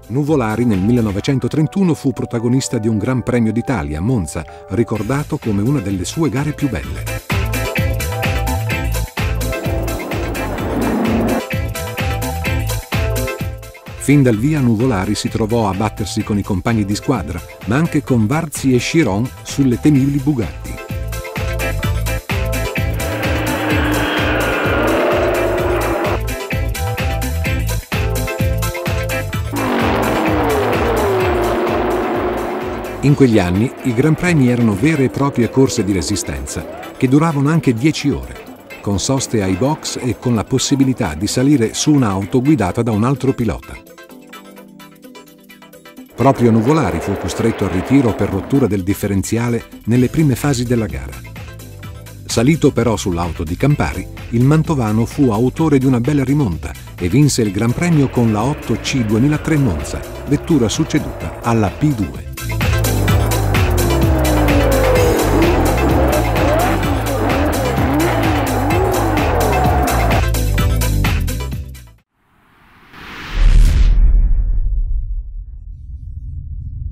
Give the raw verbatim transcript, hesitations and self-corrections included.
Nuvolari nel millenovecentotrentuno fu protagonista di un Gran Premio d'Italia a Monza, ricordato come una delle sue gare più belle. Fin dal via Nuvolari si trovò a battersi con i compagni di squadra, ma anche con Varzi e Chiron sulle temibili Bugatti. In quegli anni i Gran Premi erano vere e proprie corse di resistenza, che duravano anche dieci ore, con soste ai box e con la possibilità di salire su un'auto guidata da un altro pilota. Proprio Nuvolari fu costretto al ritiro per rottura del differenziale nelle prime fasi della gara. Salito però sull'auto di Campari, il mantovano fu autore di una bella rimonta e vinse il Gran Premio con la otto C duemilatré Monza, vettura succeduta alla P due.